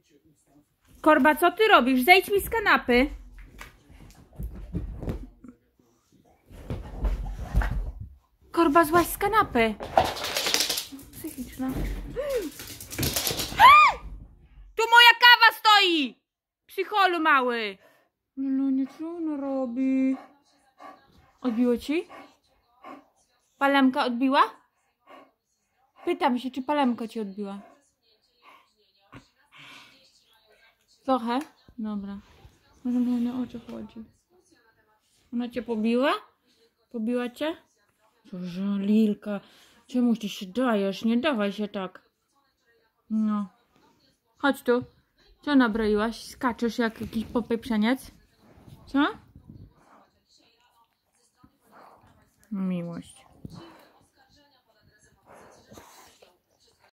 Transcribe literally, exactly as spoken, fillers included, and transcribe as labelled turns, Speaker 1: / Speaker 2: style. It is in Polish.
Speaker 1: Korba, co ty robisz? Zejdź mi z kanapy. Korba, złaź z kanapy. Psychiczna. Tu moja kawa stoi! Psycholu mały. No nie, co ona robi? Odbiło ci? Palemka odbiła? Pytam się, czy palemka ci odbiła. Trochę? Dobra. Może mnie o co chodzi? Ona cię pobiła? Pobiła cię? Boże, Lilka, czemu ty się dajesz? Nie dawaj się tak. No. Chodź tu. Co nabroiłaś? Skaczesz jak jakiś popieprzeniec? Co? Miłość.